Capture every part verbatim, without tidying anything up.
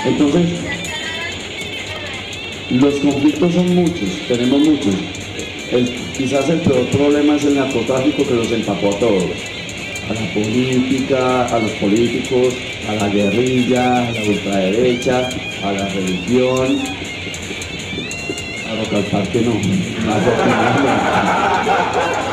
Entonces, los conflictos son muchos, tenemos muchos. El, quizás el peor problema es el narcotráfico, que los empapó a todos. A la política, a los políticos, a la guerrilla, a la ultraderecha, a la religión. A Rock al Parque no, a Rock no.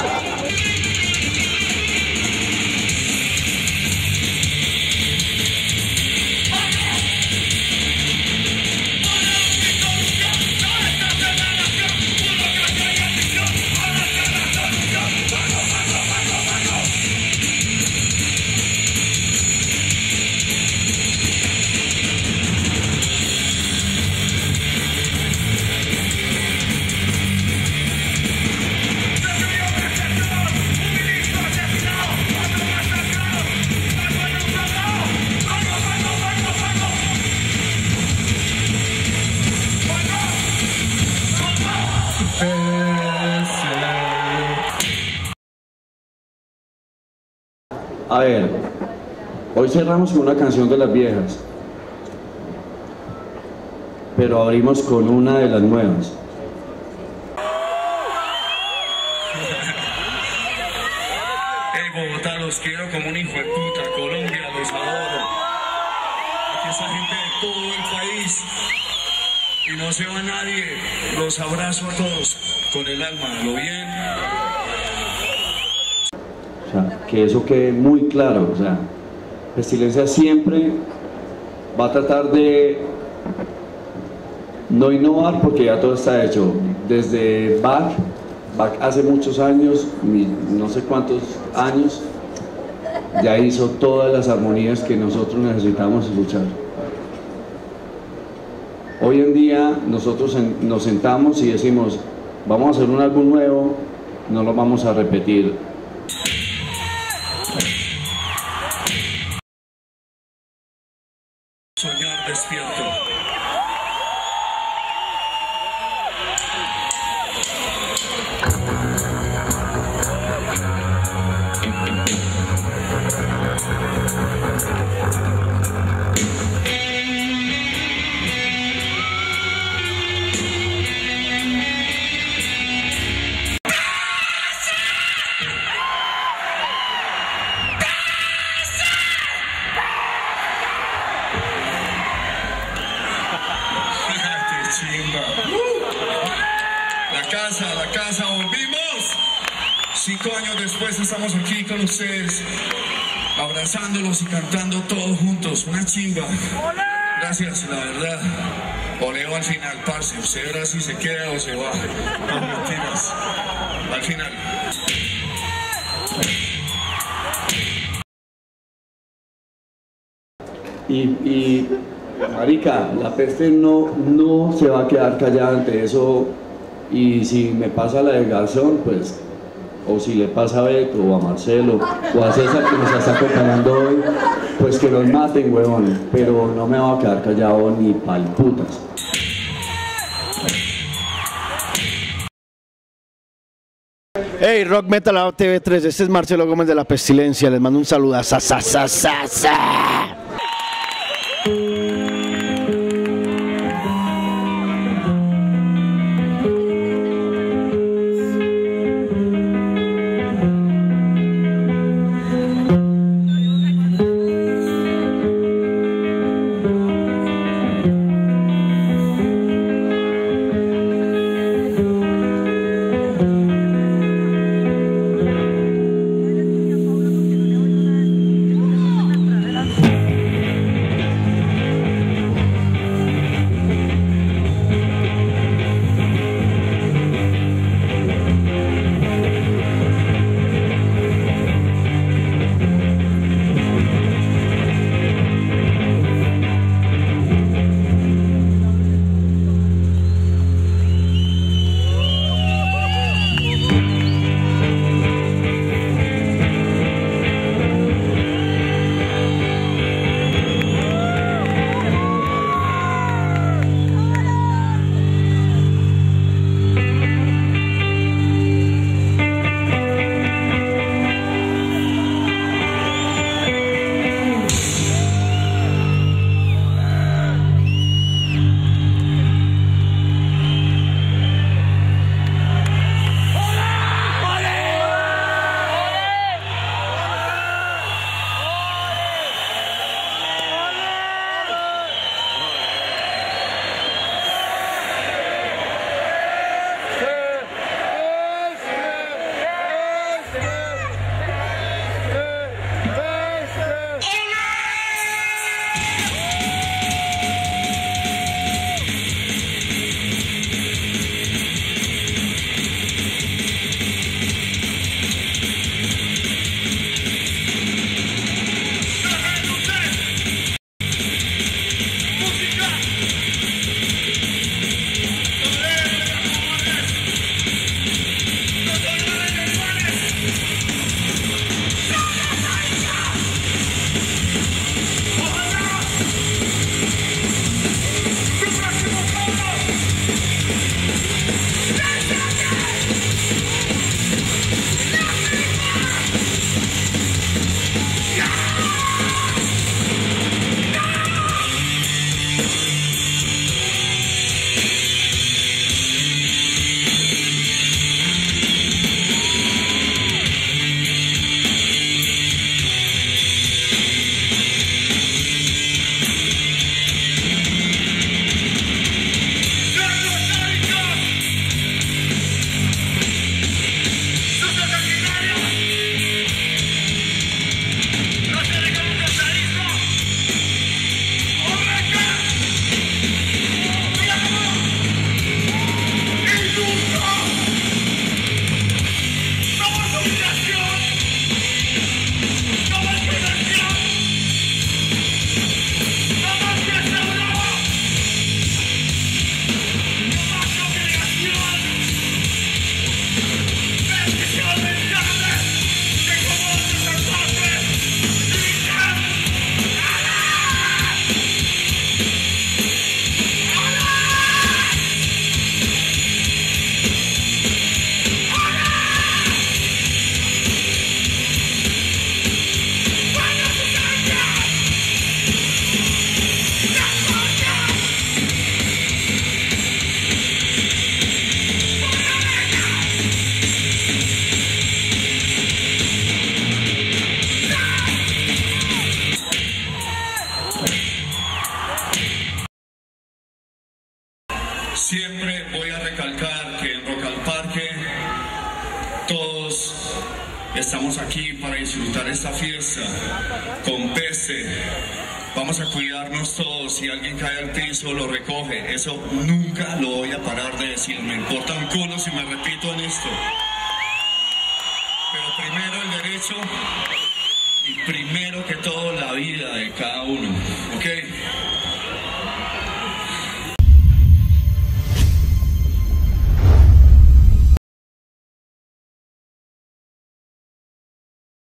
A ver, hoy cerramos con una canción de las viejas, pero abrimos con una de las nuevas. Hey, Bogotá, los quiero como un hijo de puta. Colombia, los adoro. Aquí esa gente de todo el país. Y no se va nadie. Los abrazo a todos con el alma, ¿lo bien? O sea, que eso quede muy claro. O sea, Pestilencia siempre va a tratar de no innovar, porque ya todo está hecho. Desde Bach, Bach hace muchos años, no sé cuántos años, ya hizo todas las armonías que nosotros necesitamos escuchar. Hoy en día nosotros nos sentamos y decimos, vamos a hacer un álbum nuevo, no lo vamos a repetir. Soñar despierto. La casa, la casa, volvimos. Cinco años después estamos aquí con ustedes, abrazándolos y cantando todos juntos. Una chimba. Gracias, la verdad. Oleo al final, parce. Usted verá si se queda o se va. No mentiras. Al final. Y, y marica, la peste no, no se va a quedar callada ante eso. Y si me pasa la de Garzón, pues, o si le pasa a Beto, o a Marcelo, o a César, que nos está acompañando hoy, pues que los maten, huevón. Pero no me va a quedar callado ni pa'l putas. Hey, Rock Metal T V tres, este es Marcelo Gómez de La Pestilencia, les mando un saludo a sa, sa, sa, sa, sa. Thank you. siempre voy a recalcar que en Rock al Parque todos estamos aquí para disfrutar esta fiesta con peste. Vamos a cuidarnos todos. Si alguien cae al piso, lo recoge. Eso nunca lo voy a parar de decir. Me importa un culo si me repito en esto. Pero primero el derecho y primero que todo la vida de cada uno. ¿Ok?